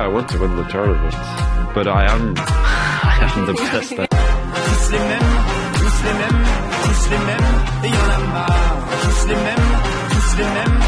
want to win the tournament, but I am the best. Tous les mêmes, tous les mêmes, tous les mêmes, et y'en a marre. Tous les mêmes, tous les mêmes.